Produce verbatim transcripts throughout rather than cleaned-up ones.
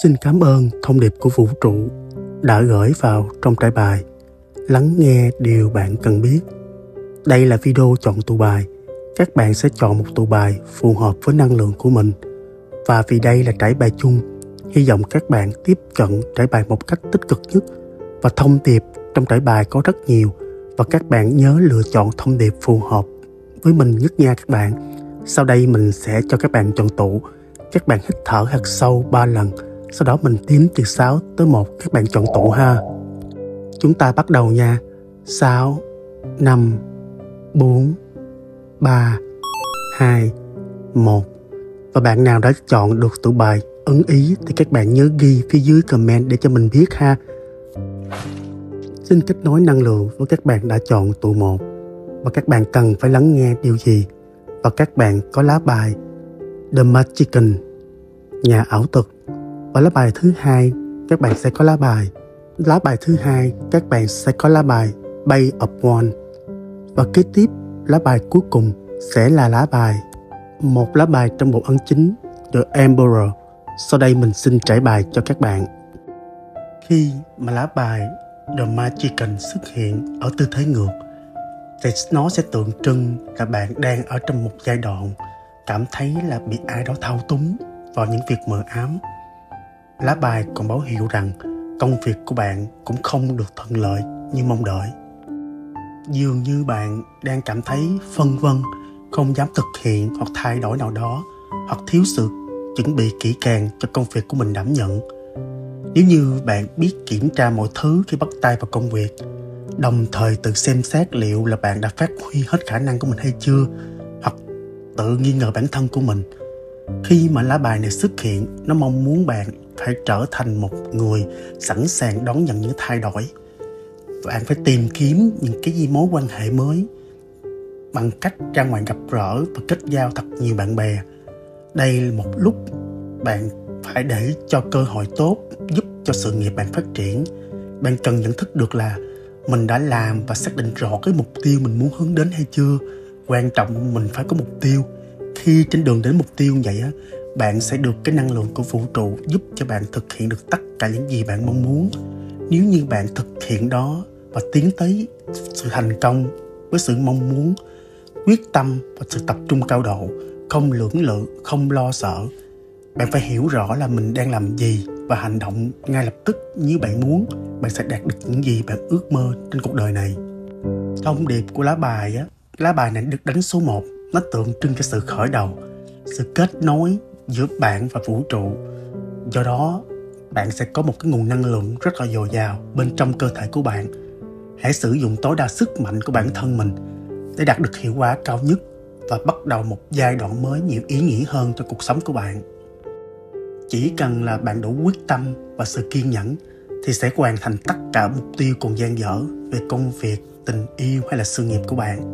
Xin cảm ơn thông điệp của vũ trụ đã gửi vào trong trải bài Lắng nghe điều bạn cần biết. Đây là video chọn tụ bài. Các bạn sẽ chọn một tụ bài phù hợp với năng lượng của mình. Và vì đây là trải bài chung, hy vọng các bạn tiếp cận trải bài một cách tích cực nhất. Và thông điệp trong trải bài có rất nhiều, và các bạn nhớ lựa chọn thông điệp phù hợp với mình nhất nha các bạn. Sau đây mình sẽ cho các bạn chọn tụ. Các bạn hít thở thật sâu ba lần. Sau đó mình đếm từ sáu tới một, các bạn chọn tụ ha. Chúng ta bắt đầu nha. Sáu, năm, bốn, ba, hai, một. Và bạn nào đã chọn được tụ bài ưng ý thì các bạn nhớ ghi phía dưới comment để cho mình biết ha. Xin kết nối năng lượng với các bạn đã chọn tụ một. Và các bạn cần phải lắng nghe điều gì. Và các bạn có lá bài The Magician, nhà ảo thuật. Và lá bài thứ hai, các bạn sẽ có lá bài. Lá bài thứ hai, các bạn sẽ có lá bài Bay of Wands. Và kế tiếp, lá bài cuối cùng sẽ là lá bài, một lá bài trong bộ ấn chính The Emperor. Sau đây mình xin trải bài cho các bạn. Khi mà lá bài The Magician xuất hiện ở tư thế ngược, thì nó sẽ tượng trưng là bạn đang ở trong một giai đoạn cảm thấy là bị ai đó thao túng vào những việc mờ ám. Lá bài còn báo hiệu rằng công việc của bạn cũng không được thuận lợi như mong đợi. Dường như bạn đang cảm thấy phân vân, không dám thực hiện hoặc thay đổi nào đó, hoặc thiếu sự chuẩn bị kỹ càng cho công việc của mình đảm nhận. Nếu như bạn biết kiểm tra mọi thứ khi bắt tay vào công việc, đồng thời tự xem xét liệu là bạn đã phát huy hết khả năng của mình hay chưa, hoặc tự nghi ngờ bản thân của mình. Khi mà lá bài này xuất hiện, nó mong muốn bạn phải trở thành một người sẵn sàng đón nhận những thay đổi. Bạn phải tìm kiếm những cái gì mối quan hệ mới bằng cách ra ngoài gặp gỡ và kết giao thật nhiều bạn bè. Đây là một lúc bạn phải để cho cơ hội tốt giúp cho sự nghiệp bạn phát triển. Bạn cần nhận thức được là mình đã làm và xác định rõ cái mục tiêu mình muốn hướng đến hay chưa. Quan trọng mình phải có mục tiêu. Khi trên đường đến mục tiêu như vậy á, bạn sẽ được cái năng lượng của vũ trụ giúp cho bạn thực hiện được tất cả những gì bạn mong muốn. Nếu như bạn thực hiện đó và tiến tới sự thành công với sự mong muốn, quyết tâm và sự tập trung cao độ, không lưỡng lự, không lo sợ, bạn phải hiểu rõ là mình đang làm gì và hành động ngay lập tức như bạn muốn. Bạn sẽ đạt được những gì bạn ước mơ trên cuộc đời này. Thông điệp của lá bài á, lá bài này được đánh số một. Nó tượng trưng cho sự khởi đầu, sự kết nối giữa bạn và vũ trụ. Do đó, bạn sẽ có một cái nguồn năng lượng rất là dồi dào bên trong cơ thể của bạn. Hãy sử dụng tối đa sức mạnh của bản thân mình để đạt được hiệu quả cao nhất và bắt đầu một giai đoạn mới nhiều ý nghĩa hơn cho cuộc sống của bạn. Chỉ cần là bạn đủ quyết tâm và sự kiên nhẫn thì sẽ hoàn thành tất cả mục tiêu còn dang dở về công việc, tình yêu hay là sự nghiệp của bạn.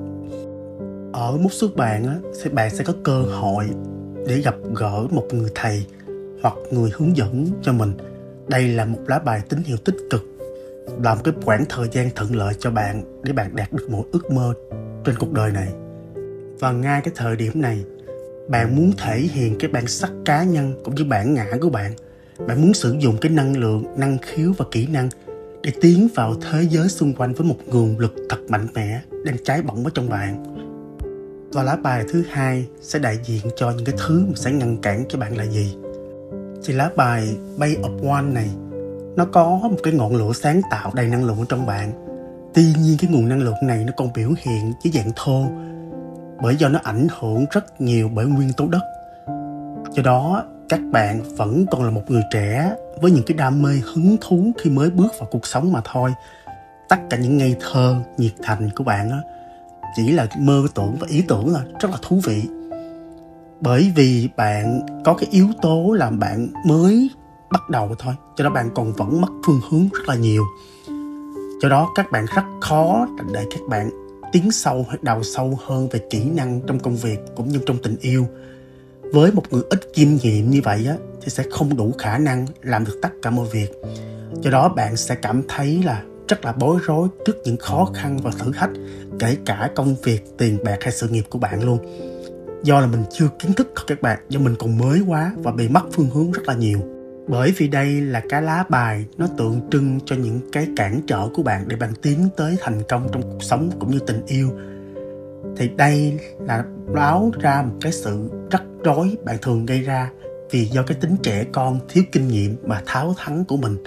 Ở mút xuất bạn á, thì bạn sẽ có cơ hội để gặp gỡ một người thầy hoặc người hướng dẫn cho mình. Đây là một lá bài tín hiệu tích cực, là một cái khoảng thời gian thuận lợi cho bạn để bạn đạt được mọi ước mơ trên cuộc đời này. Và ngay cái thời điểm này, bạn muốn thể hiện cái bản sắc cá nhân cũng như bản ngã của bạn. Bạn muốn sử dụng cái năng lượng, năng khiếu và kỹ năng để tiến vào thế giới xung quanh với một nguồn lực thật mạnh mẽ đang cháy bỏng ở trong bạn. Và lá bài thứ hai sẽ đại diện cho những cái thứ mà sẽ ngăn cản cho bạn là gì. Thì lá bài Bay of Wands này, nó có một cái ngọn lửa sáng tạo đầy năng lượng ở trong bạn. Tuy nhiên cái nguồn năng lượng này nó còn biểu hiện dưới dạng thô, bởi do nó ảnh hưởng rất nhiều bởi nguyên tố đất. Do đó các bạn vẫn còn là một người trẻ với những cái đam mê hứng thú khi mới bước vào cuộc sống mà thôi. Tất cả những ngây thơ, nhiệt thành của bạn á, chỉ là mơ tưởng và ý tưởng là rất là thú vị. Bởi vì bạn có cái yếu tố là bạn mới bắt đầu thôi, cho đó bạn còn vẫn mất phương hướng rất là nhiều. Do đó các bạn rất khó để các bạn tiến sâu hay đào sâu hơn về kỹ năng trong công việc cũng như trong tình yêu. Với một người ít kinh nghiệm như vậy á, thì sẽ không đủ khả năng làm được tất cả mọi việc. Do đó bạn sẽ cảm thấy là rất là bối rối trước những khó khăn và thử thách, kể cả công việc, tiền bạc hay sự nghiệp của bạn luôn. Do là mình chưa kiến thức các bạn, do mình còn mới quá và bị mất phương hướng rất là nhiều. Bởi vì đây là cái lá bài nó tượng trưng cho những cái cản trở của bạn để bạn tiến tới thành công trong cuộc sống cũng như tình yêu. Thì đây là báo ra một cái sự rắc rối bạn thường gây ra vì do cái tính trẻ con, thiếu kinh nghiệm và tháo thắng của mình.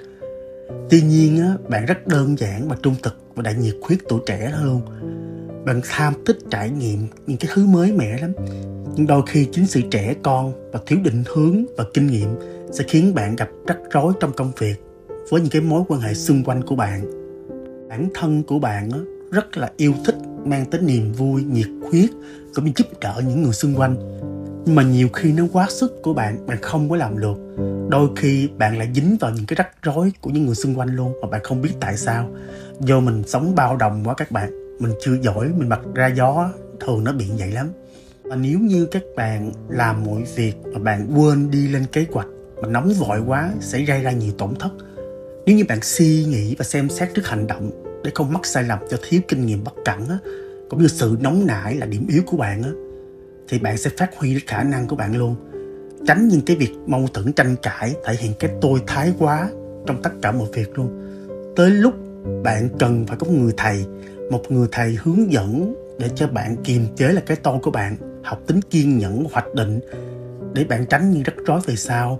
Tuy nhiên á, bạn rất đơn giản và trung thực và đại nhiệt huyết tuổi trẻ hơn. Bạn tham thích trải nghiệm những cái thứ mới mẻ lắm. Nhưng đôi khi chính sự trẻ con và thiếu định hướng và kinh nghiệm sẽ khiến bạn gặp rắc rối trong công việc với những cái mối quan hệ xung quanh của bạn. Bản thân của bạn á, rất là yêu thích mang tới niềm vui, nhiệt huyết cũng như giúp đỡ những người xung quanh. Nhưng mà nhiều khi nó quá sức của bạn, bạn không có làm được. Đôi khi bạn lại dính vào những cái rắc rối của những người xung quanh luôn mà bạn không biết tại sao. Do mình sống bao đồng quá các bạn, mình chưa giỏi, mình bật ra gió, thường nó bị vậy lắm. Và nếu như các bạn làm mọi việc mà bạn quên đi lên kế hoạch, mà nóng vội quá sẽ gây ra nhiều tổn thất. Nếu như bạn suy nghĩ và xem xét trước hành động để không mắc sai lầm do thiếu kinh nghiệm bất cẩn á, cũng như sự nóng nảy là điểm yếu của bạn á, thì bạn sẽ phát huy được khả năng của bạn luôn. Tránh những cái việc mâu thuẫn tranh cãi, thể hiện cái tôi thái quá trong tất cả mọi việc luôn. Tới lúc bạn cần phải có một người thầy, một người thầy hướng dẫn để cho bạn kiềm chế là cái tôi của bạn, học tính kiên nhẫn, hoạch định để bạn tránh những rắc rối về sau.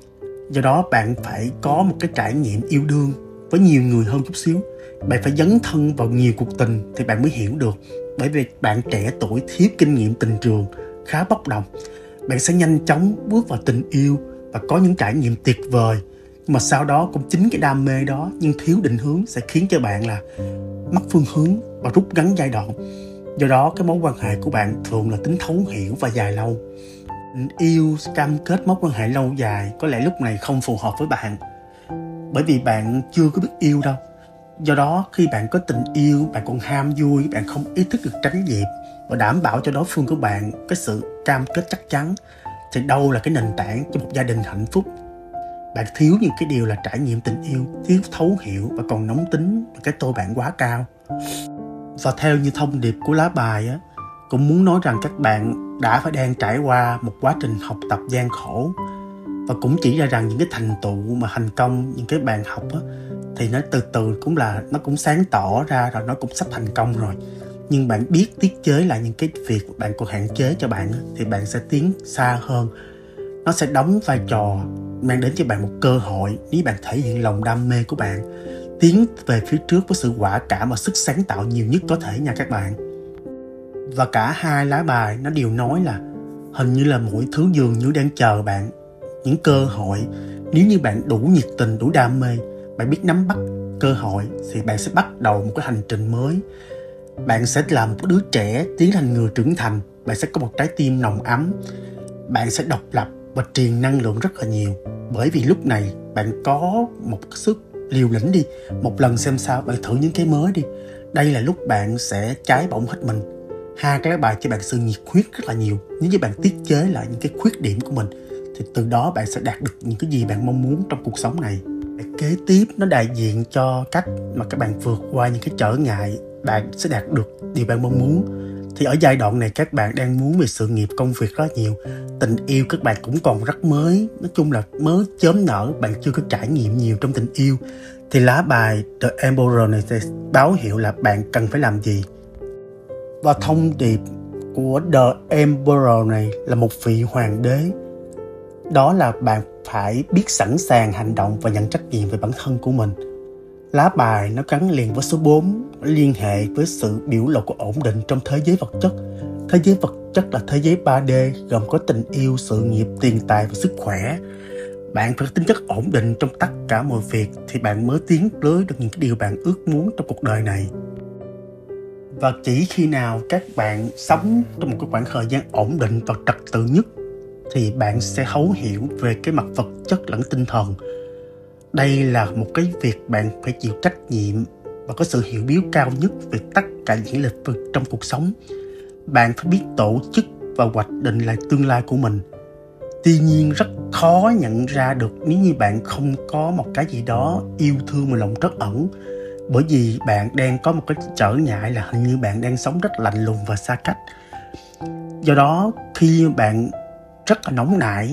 Do đó bạn phải có một cái trải nghiệm yêu đương với nhiều người hơn chút xíu. Bạn phải dấn thân vào nhiều cuộc tình thì bạn mới hiểu được. Bởi vì bạn trẻ tuổi thiếu kinh nghiệm tình trường, khá bốc đồng. Bạn sẽ nhanh chóng bước vào tình yêu và có những trải nghiệm tuyệt vời. Nhưng mà sau đó cũng chính cái đam mê đó nhưng thiếu định hướng sẽ khiến cho bạn là mất phương hướng và rút ngắn giai đoạn. Do đó cái mối quan hệ của bạn thường là tính thấu hiểu và dài lâu. Tình yêu cam kết mối quan hệ lâu dài có lẽ lúc này không phù hợp với bạn, bởi vì bạn chưa có biết yêu đâu. Do đó khi bạn có tình yêu, bạn còn ham vui, bạn không ý thức được tránh nghiệp và đảm bảo cho đối phương của bạn cái sự cam kết chắc chắn, thì đâu là cái nền tảng cho một gia đình hạnh phúc. Bạn thiếu những cái điều là trải nghiệm tình yêu, thiếu thấu hiểu và còn nóng tính và cái tôi bạn quá cao. Và theo như thông điệp của lá bài á, cũng muốn nói rằng các bạn đã phải đang trải qua một quá trình học tập gian khổ và cũng chỉ ra rằng những cái thành tựu mà thành công, những cái bạn học á, thì nó từ từ cũng là nó cũng sáng tỏ ra rồi, nó cũng sắp thành công rồi. Nhưng bạn biết tiết chế lại những cái việc bạn còn hạn chế cho bạn á, thì bạn sẽ tiến xa hơn. Nó sẽ đóng vai trò mang đến cho bạn một cơ hội nếu bạn thể hiện lòng đam mê của bạn, tiến về phía trước với sự quả cảm và sức sáng tạo nhiều nhất có thể nha các bạn. Và cả hai lá bài nó đều nói là hình như là mỗi thứ dường như đang chờ bạn những cơ hội. Nếu như bạn đủ nhiệt tình, đủ đam mê, bạn biết nắm bắt cơ hội thì bạn sẽ bắt đầu một cái hành trình mới. Bạn sẽ là một đứa trẻ tiến thành người trưởng thành. Bạn sẽ có một trái tim nồng ấm. Bạn sẽ độc lập và truyền năng lượng rất là nhiều. Bởi vì lúc này bạn có một sức liều lĩnh đi. Một lần xem sao, bạn thử những cái mới đi. Đây là lúc bạn sẽ cháy bỏng hết mình. Hai cái lá bài cho bạn sự nhiệt huyết rất là nhiều. Nếu như bạn tiết chế lại những cái khuyết điểm của mình thì từ đó bạn sẽ đạt được những cái gì bạn mong muốn trong cuộc sống này. Kế tiếp nó đại diện cho cách mà các bạn vượt qua những cái trở ngại, bạn sẽ đạt được điều bạn mong muốn. Thì ở giai đoạn này các bạn đang muốn về sự nghiệp, công việc rất nhiều. Tình yêu các bạn cũng còn rất mới. Nói chung là mới chớm nở, bạn chưa có trải nghiệm nhiều trong tình yêu. Thì lá bài The Emperor này sẽ báo hiệu là bạn cần phải làm gì. Và thông điệp của The Emperor này là một vị hoàng đế. Đó là bạn phải biết sẵn sàng hành động và nhận trách nhiệm về bản thân của mình. Lá bài nó gắn liền với số bốn, liên hệ với sự biểu lộ của ổn định trong thế giới vật chất. Thế giới vật chất là thế giới ba D, gồm có tình yêu, sự nghiệp, tiền tài và sức khỏe. Bạn phải có tính chất ổn định trong tất cả mọi việc thì bạn mới tiến tới được những cái điều bạn ước muốn trong cuộc đời này. Và chỉ khi nào các bạn sống trong một cái khoảng thời gian ổn định và trật tự nhất thì bạn sẽ thấu hiểu về cái mặt vật chất lẫn tinh thần. Đây là một cái việc bạn phải chịu trách nhiệm và có sự hiểu biết cao nhất về tất cả những lĩnh vực trong cuộc sống. Bạn phải biết tổ chức và hoạch định lại tương lai của mình. Tuy nhiên rất khó nhận ra được nếu như bạn không có một cái gì đó yêu thương mà lòng trắc ẩn. Bởi vì bạn đang có một cái trở ngại là hình như bạn đang sống rất lạnh lùng và xa cách. Do đó khi bạn rất là nóng nảy,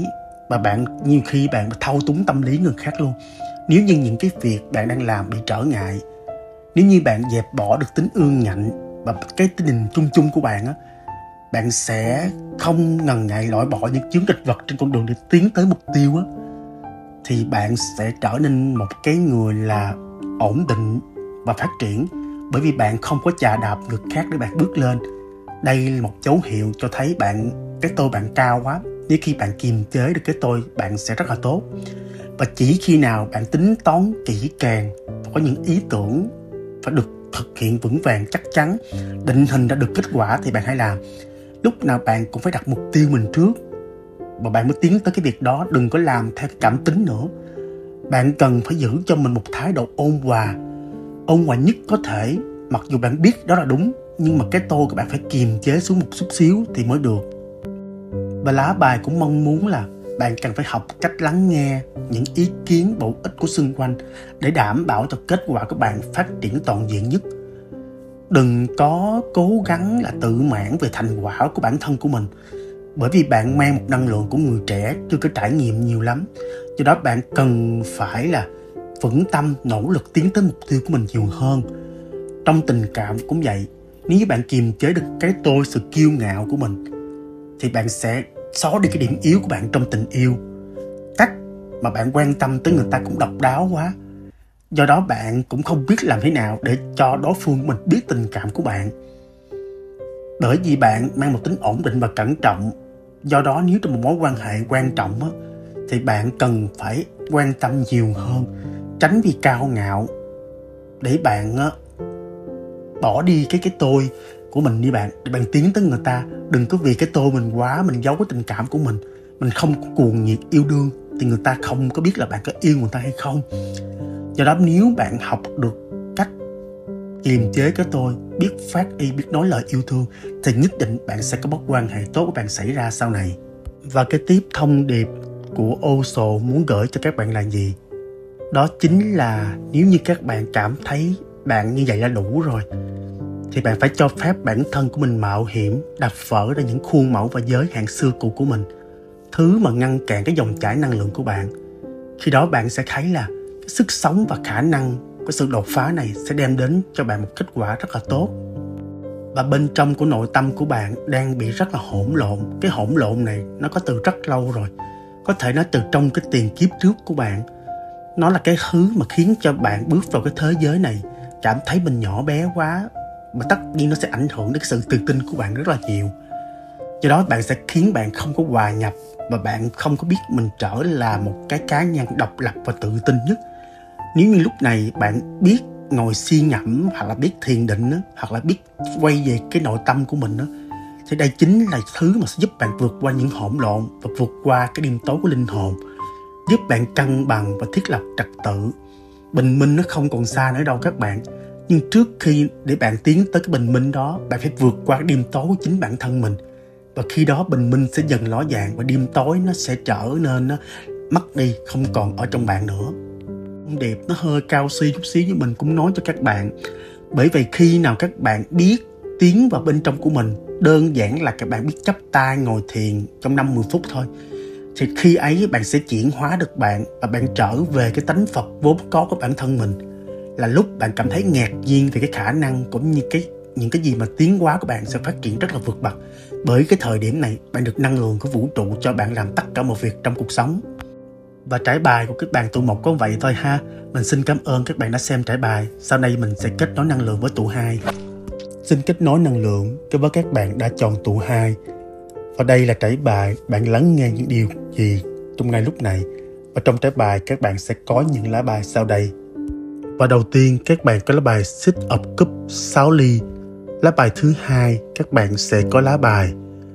Và bạn nhiều khi bạn thao túng tâm lý người khác luôn. Nếu như những cái việc bạn đang làm bị trở ngại, nếu như bạn dẹp bỏ được tính ương ngạnh và cái tình hình chung chung của bạn á, bạn sẽ không ngần ngại loại bỏ những chướng nghịch vật trên con đường để tiến tới mục tiêu á, thì bạn sẽ trở nên một cái người là ổn định và phát triển, bởi vì bạn không có chà đạp người khác để bạn bước lên. Đây là một dấu hiệu cho thấy bạn cái tôi bạn cao quá. Nếu khi bạn kiềm chế được cái tôi, bạn sẽ rất là tốt. Và chỉ khi nào bạn tính toán kỹ càng và có những ý tưởng phải được thực hiện vững vàng chắc chắn, định hình ra được kết quả thì bạn hãy làm. Lúc nào bạn cũng phải đặt mục tiêu mình trước và bạn mới tiến tới cái việc đó. Đừng có làm theo cái cảm tính nữa. Bạn cần phải giữ cho mình một thái độ ôn hòa, ôn hòa nhất có thể. Mặc dù bạn biết đó là đúng, nhưng mà cái tôi của bạn phải kiềm chế xuống một chút xíu thì mới được. Và lá bài cũng mong muốn là bạn cần phải học cách lắng nghe những ý kiến bổ ích của xung quanh để đảm bảo cho kết quả của bạn phát triển toàn diện nhất. Đừng có cố gắng là tự mãn về thành quả của bản thân của mình, bởi vì bạn mang một năng lượng của người trẻ chưa có trải nghiệm nhiều lắm. Do đó bạn cần phải là vững tâm, nỗ lực tiến tới mục tiêu của mình nhiều hơn. Trong tình cảm cũng vậy. Nếu bạn kiềm chế được cái tôi, sự kiêu ngạo của mình, thì bạn sẽ xóa đi cái điểm yếu của bạn trong tình yêu. Cách mà bạn quan tâm tới người ta cũng độc đáo quá. Do đó bạn cũng không biết làm thế nào để cho đối phương của mình biết tình cảm của bạn. Bởi vì bạn mang một tính ổn định và cẩn trọng. Do đó nếu trong một mối quan hệ quan trọng á, thì bạn cần phải quan tâm nhiều hơn. Tránh vì cao ngạo để bạn á, bỏ đi cái cái tôi của mình đi bạn, để bạn tiến tới người ta. Đừng có vì cái tôi mình quá, mình giấu cái tình cảm của mình, mình không có cuồng nhiệt yêu đương, thì người ta không có biết là bạn có yêu người ta hay không. Do đó nếu bạn học được cách kiềm chế cái tôi, biết phát y, biết nói lời yêu thương, thì nhất định bạn sẽ có mối quan hệ tốt của bạn xảy ra sau này. Và cái tiếp thông điệp của Osho muốn gửi cho các bạn là gì? Đó chính là nếu như các bạn cảm thấy bạn như vậy là đủ rồi, thì bạn phải cho phép bản thân của mình mạo hiểm, đập vỡ ra những khuôn mẫu và giới hạn xưa cũ của mình, thứ mà ngăn cản cái dòng chảy năng lượng của bạn. Khi đó bạn sẽ thấy là cái sức sống và khả năng, cái sự đột phá này sẽ đem đến cho bạn một kết quả rất là tốt. Và bên trong của nội tâm của bạn đang bị rất là hỗn lộn. Cái hỗn lộn này nó có từ rất lâu rồi. Có thể nó từ trong cái tiền kiếp trước của bạn. Nó là cái thứ mà khiến cho bạn bước vào cái thế giới này cảm thấy mình nhỏ bé quá. Và tất nhiên nó sẽ ảnh hưởng đến sự tự tin của bạn rất là nhiều. Do đó bạn sẽ khiến bạn không có hòa nhập, và bạn không có biết mình trở là một cái cá nhân độc lập và tự tin nhất. Nếu như lúc này bạn biết ngồi suy ngẫm, hoặc là biết thiền định, hoặc là biết quay về cái nội tâm của mình, thì đây chính là thứ mà sẽ giúp bạn vượt qua những hỗn lộn và vượt qua cái đêm tối của linh hồn, giúp bạn cân bằng và thiết lập trật tự. Bình minh nó không còn xa nữa đâu các bạn. Nhưng trước khi để bạn tiến tới cái bình minh đó, bạn phải vượt qua cái đêm tối của chính bản thân mình. Và khi đó bình minh sẽ dần ló dạng, và đêm tối nó sẽ trở nên nó mất đi, không còn ở trong bạn nữa. Thông điệp nó hơi cao siêu chút xíu, nhưng mình cũng nói cho các bạn. Bởi vì khi nào các bạn biết tiến vào bên trong của mình, đơn giản là các bạn biết chắp tay ngồi thiền trong năm mười phút thôi, thì khi ấy bạn sẽ chuyển hóa được bạn, và bạn trở về cái tánh Phật vốn có của bản thân mình. Là lúc bạn cảm thấy ngạc nhiên về cái khả năng cũng như cái những cái gì mà tiến hóa của bạn sẽ phát triển rất là vượt bậc. Bởi cái thời điểm này bạn được năng lượng của vũ trụ cho bạn làm tất cả mọi việc trong cuộc sống. Và trải bài của các bạn tụ một có vậy thôi ha. Mình xin cảm ơn các bạn đã xem trải bài. Sau đây mình sẽ kết nối năng lượng với tụ hai. Xin kết nối năng lượng với các bạn đã chọn tụ hai. Và đây là trải bài, bạn lắng nghe những điều gì trong ngay lúc này. Và trong trải bài các bạn sẽ có những lá bài sau đây. Và đầu tiên các bạn có lá bài Six of Cups sáu ly. Lá bài thứ hai các bạn sẽ có lá bài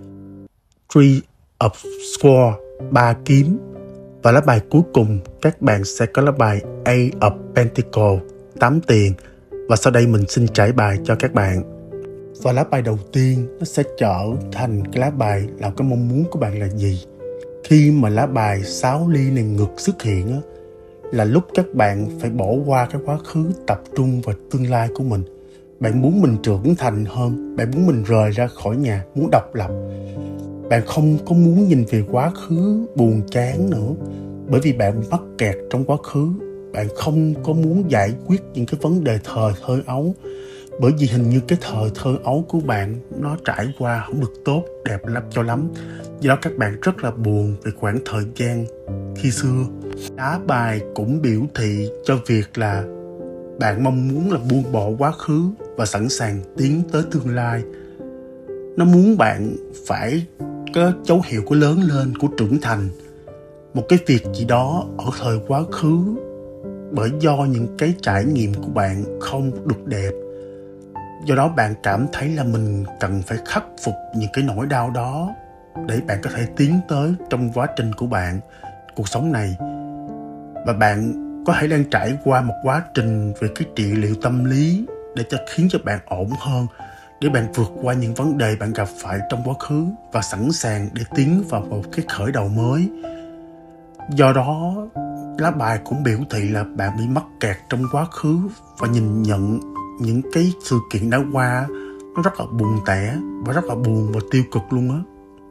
Three of Swords ba kiếm. Và lá bài cuối cùng các bạn sẽ có lá bài Eight of Pentacles tám tiền. Và sau đây mình xin trải bài cho các bạn. Và lá bài đầu tiên nó sẽ trở thành cái lá bài là cái mong muốn của bạn là gì. Khi mà lá bài sáu ly này ngược xuất hiện á, là lúc các bạn phải bỏ qua cái quá khứ, tập trung vào tương lai của mình. Bạn muốn mình trưởng thành hơn, bạn muốn mình rời ra khỏi nhà, muốn độc lập. Bạn không có muốn nhìn về quá khứ buồn chán nữa, bởi vì bạn mắc kẹt trong quá khứ. Bạn không có muốn giải quyết những cái vấn đề thời thơ ấu, bởi vì hình như cái thời thơ ấu của bạn nó trải qua không được tốt đẹp lắm cho lắm. Do đó các bạn rất là buồn về khoảng thời gian khi xưa. Lá bài cũng biểu thị cho việc là bạn mong muốn là buông bỏ quá khứ và sẵn sàng tiến tới tương lai. Nó muốn bạn phải có dấu hiệu của lớn lên, của trưởng thành. Một cái việc gì đó ở thời quá khứ, bởi do những cái trải nghiệm của bạn không được đẹp. Do đó bạn cảm thấy là mình cần phải khắc phục những cái nỗi đau đó để bạn có thể tiến tới trong quá trình của bạn, cuộc sống này. Và bạn có thể đang trải qua một quá trình về cái trị liệu tâm lý để cho khiến cho bạn ổn hơn, để bạn vượt qua những vấn đề bạn gặp phải trong quá khứ và sẵn sàng để tiến vào một cái khởi đầu mới. Do đó, lá bài cũng biểu thị là bạn bị mắc kẹt trong quá khứ và nhìn nhận những cái sự kiện đã qua nó rất là buồn tẻ và rất là buồn và tiêu cực luôn á.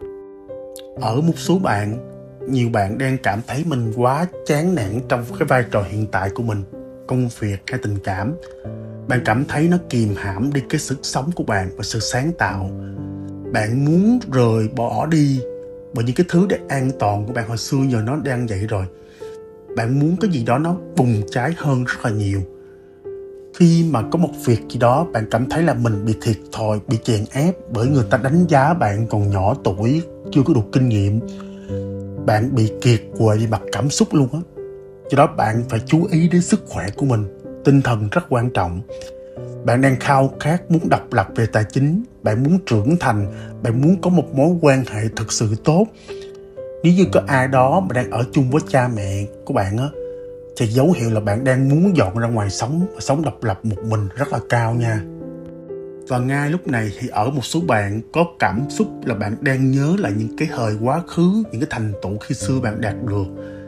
Ở một số bạn, nhiều bạn đang cảm thấy mình quá chán nản trong cái vai trò hiện tại của mình, công việc hay tình cảm. Bạn cảm thấy nó kìm hãm đi cái sức sống của bạn và sự sáng tạo. Bạn muốn rời bỏ đi bởi những cái thứ để an toàn của bạn hồi xưa giờ nó đang vậy rồi. Bạn muốn cái gì đó nó bùng cháy hơn rất là nhiều. Khi mà có một việc gì đó bạn cảm thấy là mình bị thiệt thòi, bị chèn ép bởi người ta đánh giá bạn còn nhỏ tuổi, chưa có đủ kinh nghiệm. Bạn bị kiệt quệ về mặt cảm xúc luôn á. Do đó bạn phải chú ý đến sức khỏe của mình. Tinh thần rất quan trọng. Bạn đang khao khát muốn độc lập về tài chính. Bạn muốn trưởng thành. Bạn muốn có một mối quan hệ thực sự tốt. Nếu như có ai đó mà đang ở chung với cha mẹ của bạn á, thì dấu hiệu là bạn đang muốn dọn ra ngoài sống và sống độc lập một mình rất là cao nha. Và ngay lúc này thì ở một số bạn có cảm xúc là bạn đang nhớ lại những cái thời quá khứ, những cái thành tựu khi xưa bạn đạt được.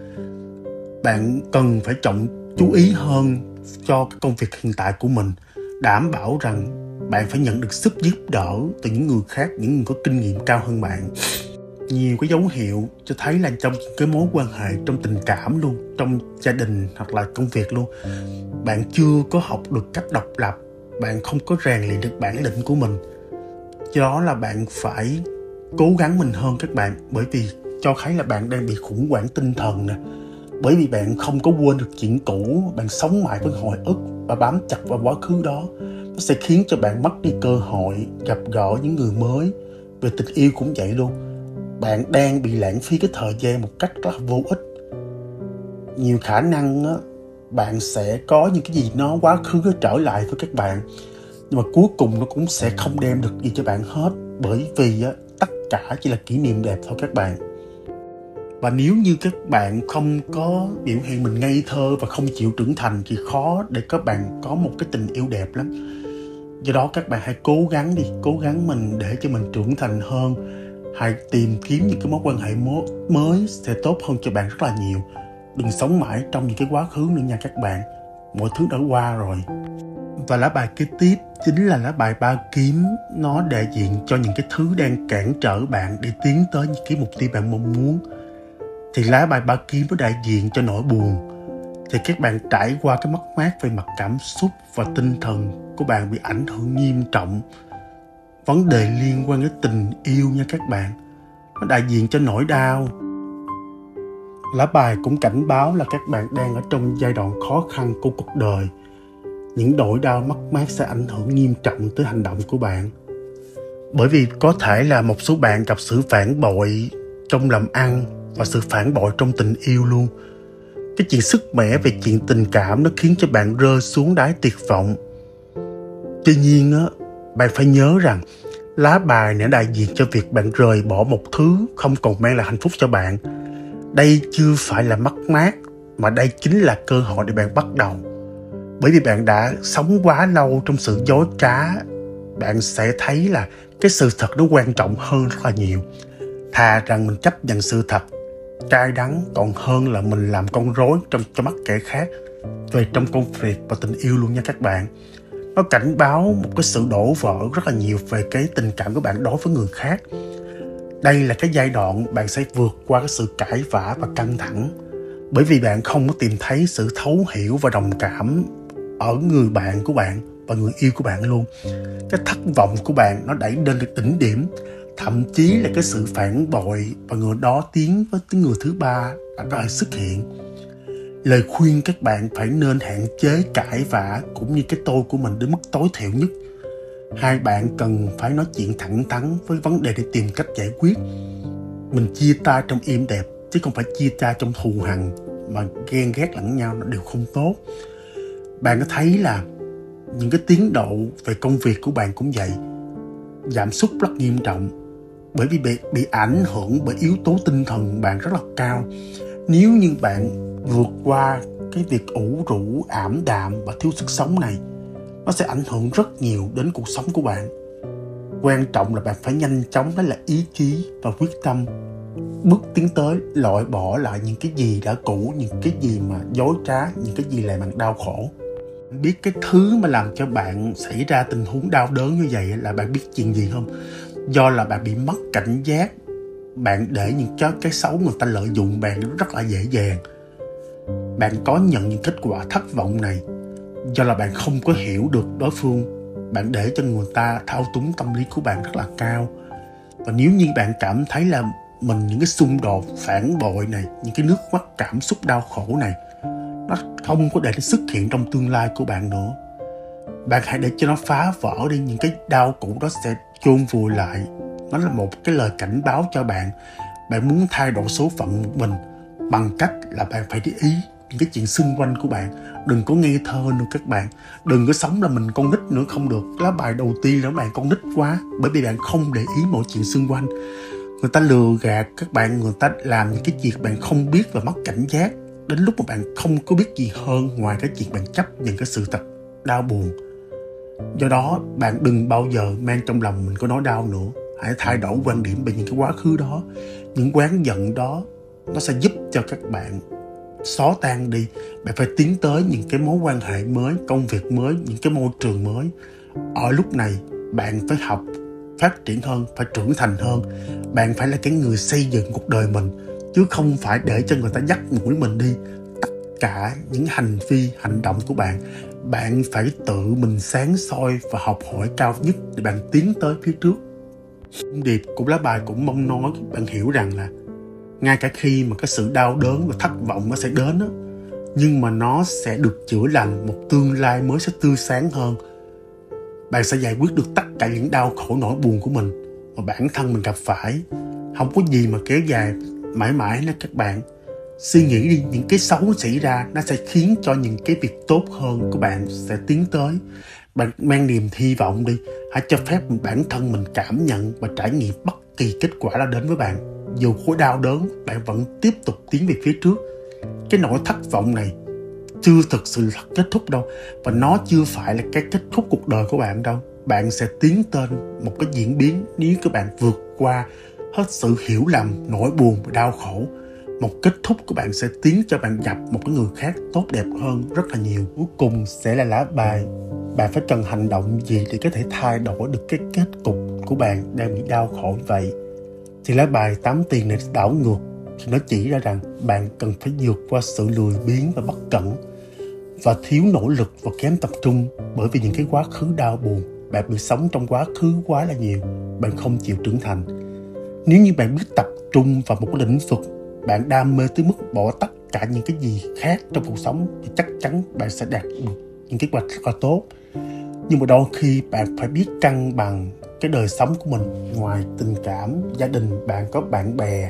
Bạn cần phải trọng chú ý hơn cho cái công việc hiện tại của mình. Đảm bảo rằng bạn phải nhận được sức giúp đỡ từ những người khác, những người có kinh nghiệm cao hơn bạn. Nhiều cái dấu hiệu cho thấy là trong cái mối quan hệ, trong tình cảm luôn, trong gia đình hoặc là công việc luôn, bạn chưa có học được cách độc lập, bạn không có rèn luyện được bản lĩnh của mình. Do đó là bạn phải cố gắng mình hơn các bạn, bởi vì cho thấy là bạn đang bị khủng hoảng tinh thần nè. Bởi vì bạn không có quên được chuyện cũ, bạn sống mãi với hồi ức và bám chặt vào quá khứ đó. Nó sẽ khiến cho bạn mất đi cơ hội gặp gỡ những người mới. Về tình yêu cũng vậy luôn. Bạn đang bị lãng phí cái thời gian một cách rất là vô ích. Nhiều khả năng á, bạn sẽ có những cái gì nó quá khứ nó trở lại với các bạn, nhưng mà cuối cùng nó cũng sẽ không đem được gì cho bạn hết. Bởi vì á, tất cả chỉ là kỷ niệm đẹp thôi các bạn. Và nếu như các bạn không có biểu hiện mình ngây thơ và không chịu trưởng thành thì khó để các bạn có một cái tình yêu đẹp lắm. Do đó các bạn hãy cố gắng đi, cố gắng mình để cho mình trưởng thành hơn. Hãy tìm kiếm những cái mối quan hệ mới sẽ tốt hơn cho bạn rất là nhiều. Đừng sống mãi trong những cái quá khứ nữa nha các bạn. Mọi thứ đã qua rồi. Và lá bài kế tiếp chính là lá bài ba kiếm. Nó đại diện cho những cái thứ đang cản trở bạn để tiến tới những cái mục tiêu bạn mong muốn. Thì lá bài ba kiếm nó đại diện cho nỗi buồn. Thì các bạn trải qua cái mất mát về mặt cảm xúc và tinh thần của bạn bị ảnh hưởng nghiêm trọng. Vấn đề liên quan đến tình yêu nha các bạn. Nó đại diện cho nỗi đau. Lá bài cũng cảnh báo là các bạn đang ở trong giai đoạn khó khăn của cuộc đời. Những nỗi đau mất mát sẽ ảnh hưởng nghiêm trọng tới hành động của bạn. Bởi vì có thể là một số bạn gặp sự phản bội trong làm ăn và sự phản bội trong tình yêu luôn. Cái chuyện sức mẻ về chuyện tình cảm nó khiến cho bạn rơi xuống đáy tuyệt vọng. Tuy nhiên á, bạn phải nhớ rằng lá bài này đại diện cho việc bạn rời bỏ một thứ không còn mang lại hạnh phúc cho bạn. Đây chưa phải là mất mát, mà đây chính là cơ hội để bạn bắt đầu. Bởi vì bạn đã sống quá lâu trong sự dối trá, bạn sẽ thấy là cái sự thật nó quan trọng hơn rất là nhiều. Thà rằng mình chấp nhận sự thật cay đắng còn hơn là mình làm con rối trong cho mắt kẻ khác về trong công việc và tình yêu luôn nha các bạn. Nó cảnh báo một cái sự đổ vỡ rất là nhiều về cái tình cảm của bạn đối với người khác. Đây là cái giai đoạn bạn sẽ vượt qua cái sự cãi vã và căng thẳng, bởi vì bạn không có tìm thấy sự thấu hiểu và đồng cảm ở người bạn của bạn và người yêu của bạn luôn. Cái thất vọng của bạn nó đẩy lên được đỉnh điểm, thậm chí là cái sự phản bội và người đó tiến với tiếng người thứ ba đã có thể xuất hiện. Lời khuyên các bạn phải nên hạn chế cãi vã cũng như cái tôi của mình đến mức tối thiểu nhất. Hai bạn cần phải nói chuyện thẳng thắn với vấn đề để tìm cách giải quyết. Mình chia tay trong êm đẹp chứ không phải chia tay trong thù hằn mà ghen ghét lẫn nhau, nó đều không tốt. Bạn có thấy là những cái tiến độ về công việc của bạn cũng vậy, giảm sút rất nghiêm trọng, bởi vì bị, bị ảnh hưởng bởi yếu tố tinh thần bạn rất là cao. Nếu như bạn vượt qua cái việc ủ rũ, ảm đạm và thiếu sức sống này, nó sẽ ảnh hưởng rất nhiều đến cuộc sống của bạn. Quan trọng là bạn phải nhanh chóng lấy lại ý chí và quyết tâm, bước tiến tới loại bỏ lại những cái gì đã cũ, những cái gì mà dối trá, những cái gì làm bạn đau khổ. Biết cái thứ mà làm cho bạn xảy ra tình huống đau đớn như vậy là bạn biết chuyện gì không? Do là bạn bị mất cảnh giác, bạn để những cái, cái xấu người ta lợi dụng bạn rất là dễ dàng. Bạn có nhận những kết quả thất vọng này do là bạn không có hiểu được đối phương. Bạn để cho người ta thao túng tâm lý của bạn rất là cao. Và nếu như bạn cảm thấy là mình những cái xung đột, phản bội này, những cái nước mắt cảm xúc đau khổ này, nó không có để nó xuất hiện trong tương lai của bạn nữa, bạn hãy để cho nó phá vỡ đi. Những cái đau cũ đó sẽ chôn vùi lại. Nó là một cái lời cảnh báo cho bạn. Bạn muốn thay đổi số phận mình bằng cách là bạn phải để ý những cái chuyện xung quanh của bạn. Đừng có ngây thơ nữa các bạn. Đừng có sống là mình con nít nữa, không được. Lá bài đầu tiên là bạn con nít quá, bởi vì bạn không để ý mọi chuyện xung quanh. Người ta lừa gạt các bạn, người ta làm những cái việc bạn không biết và mất cảnh giác, đến lúc mà bạn không có biết gì hơn ngoài cái chuyện bạn chấp nhận cái sự thật đau buồn. Do đó bạn đừng bao giờ mang trong lòng mình có nỗi đau nữa. Hãy thay đổi quan điểm về những cái quá khứ đó. Những oán giận đó nó sẽ giúp cho các bạn xóa tan đi. Bạn phải tiến tới những cái mối quan hệ mới, công việc mới, những cái môi trường mới. Ở lúc này bạn phải học, phát triển hơn, phải trưởng thành hơn. Bạn phải là cái người xây dựng cuộc đời mình, chứ không phải để cho người ta dắt mũi mình đi. Tất cả những hành vi, hành động của bạn, bạn phải tự mình sáng soi và học hỏi cao nhất để bạn tiến tới phía trước. Thông điệp của lá bài cũng mong nói bạn hiểu rằng là ngay cả khi mà cái sự đau đớn và thất vọng nó sẽ đến đó, nhưng mà nó sẽ được chữa lành, một tương lai mới sẽ tươi sáng hơn. Bạn sẽ giải quyết được tất cả những đau khổ nỗi buồn của mình mà bản thân mình gặp phải. Không có gì mà kéo dài mãi mãi nữa các bạn. Suy nghĩ đi, những cái xấu xảy ra nó sẽ khiến cho những cái việc tốt hơn của bạn sẽ tiến tới. Bạn mang niềm hy vọng đi. Hãy cho phép bản thân mình cảm nhận và trải nghiệm bất kỳ kết quả đã đến với bạn. Dù khối đau đớn, bạn vẫn tiếp tục tiến về phía trước. Cái nỗi thất vọng này chưa thực sự là kết thúc đâu. Và nó chưa phải là cái kết thúc cuộc đời của bạn đâu. Bạn sẽ tiến tới một cái diễn biến nếu các bạn vượt qua hết sự hiểu lầm, nỗi buồn và đau khổ. Một kết thúc của bạn sẽ tiến cho bạn gặp một cái người khác tốt đẹp hơn rất là nhiều. Cuối cùng sẽ là lá bài. Bạn phải cần hành động gì để có thể thay đổi được cái kết cục của bạn đang bị đau khổ như vậy. Thì lá bài tám tiền này đảo ngược, thì nó chỉ ra rằng bạn cần phải vượt qua sự lười biếng và bất cẩn và thiếu nỗ lực và kém tập trung, bởi vì những cái quá khứ đau buồn, bạn bị sống trong quá khứ quá là nhiều, bạn không chịu trưởng thành. Nếu như bạn biết tập trung vào một cái lĩnh vực, bạn đam mê tới mức bỏ tất cả những cái gì khác trong cuộc sống, thì chắc chắn bạn sẽ đạt được những kết quả rất là tốt. Nhưng mà đôi khi bạn phải biết cân bằng cái đời sống của mình. Ngoài tình cảm, gia đình, bạn có bạn bè,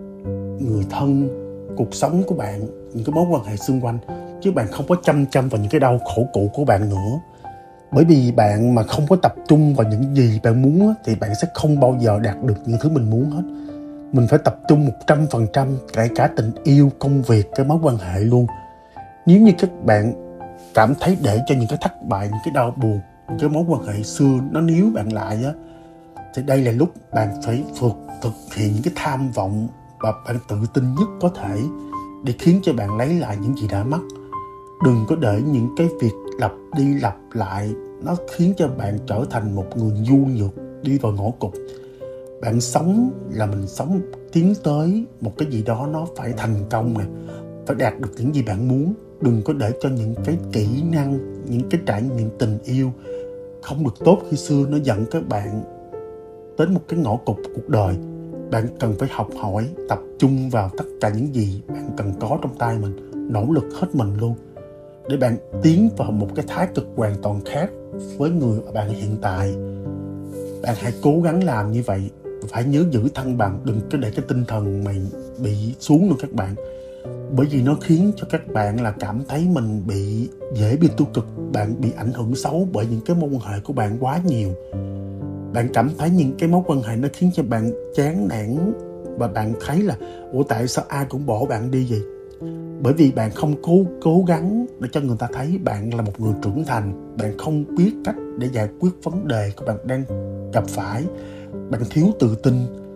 người thân, cuộc sống của bạn, những cái mối quan hệ xung quanh, chứ bạn không có chăm chăm vào những cái đau khổ cũ của bạn nữa. Bởi vì bạn mà không có tập trung vào những gì bạn muốn thì bạn sẽ không bao giờ đạt được những thứ mình muốn hết. Mình phải tập trung một trăm phần trăm, kể cả tình yêu, công việc, cái mối quan hệ luôn. Nếu như các bạn cảm thấy để cho những cái thất bại, những cái đau buồn, những cái mối quan hệ xưa nó níu bạn lại á, thì đây là lúc bạn phải vượt thực hiện những cái tham vọng và bạn tự tin nhất có thể để khiến cho bạn lấy lại những gì đã mất. Đừng có để những cái việc lặp đi lặp lại nó khiến cho bạn trở thành một người nhu nhược, đi vào ngõ cụt. Bạn sống là mình sống tiến tới một cái gì đó nó phải thành công nè, phải đạt được những gì bạn muốn. Đừng có để cho những cái kỹ năng, những cái trải nghiệm tình yêu không được tốt khi xưa nó dẫn các bạn đến một cái ngõ cụt cuộc đời. Bạn cần phải học hỏi, tập trung vào tất cả những gì bạn cần có trong tay mình, nỗ lực hết mình luôn, để bạn tiến vào một cái thái cực hoàn toàn khác với người bạn hiện tại. Bạn hãy cố gắng làm như vậy. Phải nhớ giữ thăng bằng, đừng có để cái tinh thần mình bị xuống nữa các bạn. Bởi vì nó khiến cho các bạn là cảm thấy mình bị dễ bị tiêu cực. Bạn bị ảnh hưởng xấu bởi những cái mối quan hệ của bạn quá nhiều. Bạn cảm thấy những cái mối quan hệ nó khiến cho bạn chán nản, và bạn thấy là ủa tại sao ai cũng bỏ bạn đi vậy? Bởi vì bạn không cố cố gắng để cho người ta thấy bạn là một người trưởng thành. Bạn không biết cách để giải quyết vấn đề của bạn đang gặp phải. Bạn thiếu tự tin.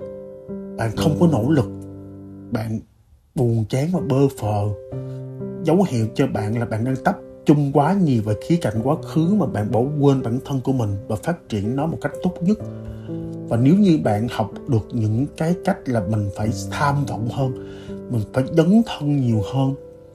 Bạn không có nỗ lực. Bạn buồn chán và bơ phờ. Dấu hiệu cho bạn là bạn đang tập trung quá nhiều về khía cạnh quá khứ mà bạn bỏ quên bản thân của mình và phát triển nó một cách tốt nhất. Và nếu như bạn học được những cái cách là mình phải tham vọng hơn, mình phải dấn thân nhiều hơn,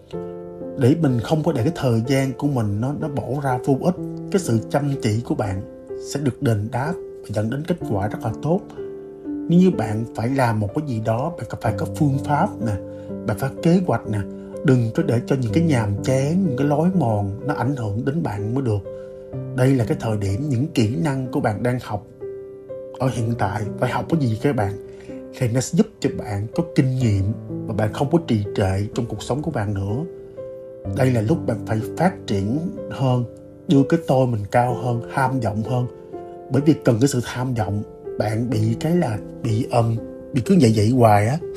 để mình không có để cái thời gian của mình nó, nó bỏ ra vô ích, cái sự chăm chỉ của bạn sẽ được đền đáp và dẫn đến kết quả rất là tốt. Nếu như bạn phải làm một cái gì đó, bạn phải có phương pháp nè, bạn phải kế hoạch nè. Đừng có để cho những cái nhàm chán, những cái lối mòn nó ảnh hưởng đến bạn mới được. Đây là cái thời điểm những kỹ năng của bạn đang học ở hiện tại. Phải học cái gì các bạn? Thì nó sẽ giúp cho bạn có kinh nghiệm và bạn không có trì trệ trong cuộc sống của bạn nữa. Đây là lúc bạn phải phát triển hơn, đưa cái tôi mình cao hơn, tham vọng hơn. Bởi vì cần cái sự tham vọng, bạn bị cái là bị um, bị cứ vậy vậy hoài á.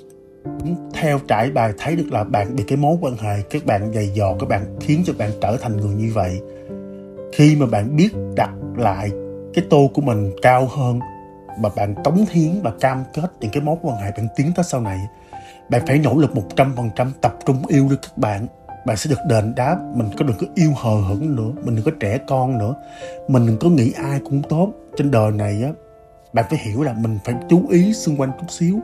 Theo trải bài thấy được là bạn bị cái mối quan hệ các bạn dày dò, các bạn khiến cho bạn trở thành người như vậy. Khi mà bạn biết đặt lại cái tôi của mình cao hơn, mà bạn cống hiến và cam kết những cái mối quan hệ bạn tiến tới sau này, bạn phải nỗ lực một trăm phần trăm tập trung yêu đi các bạn. Bạn sẽ được đền đáp. Mình có đừng có yêu hờ hững nữa, mình đừng có trẻ con nữa, mình đừng có nghĩ ai cũng tốt. Trên đời này á, bạn phải hiểu là mình phải chú ý xung quanh chút xíu.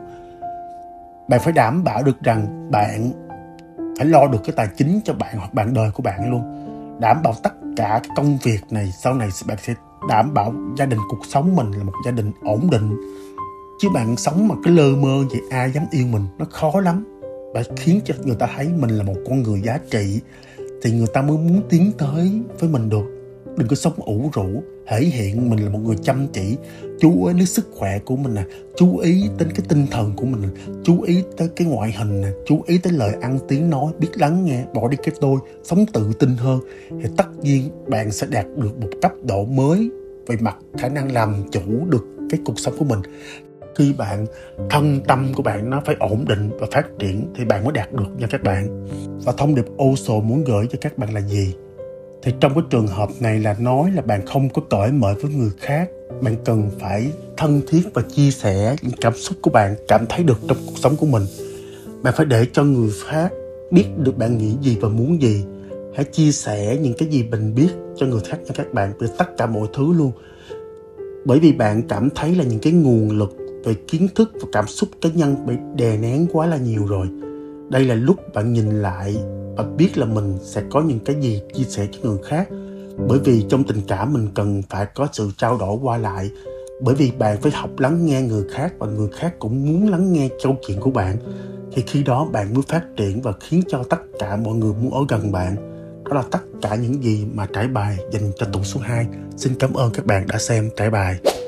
Bạn phải đảm bảo được rằng bạn phải lo được cái tài chính cho bạn hoặc bạn đời của bạn luôn. Đảm bảo tất cả cái công việc này, sau này bạn sẽ đảm bảo gia đình, cuộc sống mình là một gia đình ổn định. Chứ bạn sống mà cái lơ mơ vậy ai dám yêu mình, nó khó lắm. Bạn khiến cho người ta thấy mình là một con người giá trị thì người ta mới muốn tiến tới với mình được. Đừng có sống ủ rũ, thể hiện mình là một người chăm chỉ, chú ý đến sức khỏe của mình nè, chú ý đến cái tinh thần của mình nè, chú ý tới cái ngoại hình nè, chú ý tới lời ăn tiếng nói, biết lắng nghe, bỏ đi cái tôi, sống tự tin hơn. Thì tất nhiên bạn sẽ đạt được một cấp độ mới về mặt khả năng làm chủ được cái cuộc sống của mình. Khi bạn thân tâm của bạn nó phải ổn định và phát triển thì bạn mới đạt được nha các bạn. Và thông điệp Osho muốn gửi cho các bạn là gì? Thì trong cái trường hợp này là nói là bạn không có cởi mở với người khác. Bạn cần phải thân thiết và chia sẻ những cảm xúc của bạn cảm thấy được trong cuộc sống của mình. Bạn phải để cho người khác biết được bạn nghĩ gì và muốn gì. Hãy chia sẻ những cái gì mình biết cho người khác nha các bạn, về tất cả mọi thứ luôn. Bởi vì bạn cảm thấy là những cái nguồn lực về kiến thức và cảm xúc cá nhân bị đè nén quá là nhiều rồi. Đây là lúc bạn nhìn lại và biết là mình sẽ có những cái gì chia sẻ cho người khác. Bởi vì trong tình cảm mình cần phải có sự trao đổi qua lại. Bởi vì bạn phải học lắng nghe người khác và người khác cũng muốn lắng nghe câu chuyện của bạn. Thì khi đó bạn mới phát triển và khiến cho tất cả mọi người muốn ở gần bạn. Đó là tất cả những gì mà trải bài dành cho tủ số hai. Xin cảm ơn các bạn đã xem trải bài.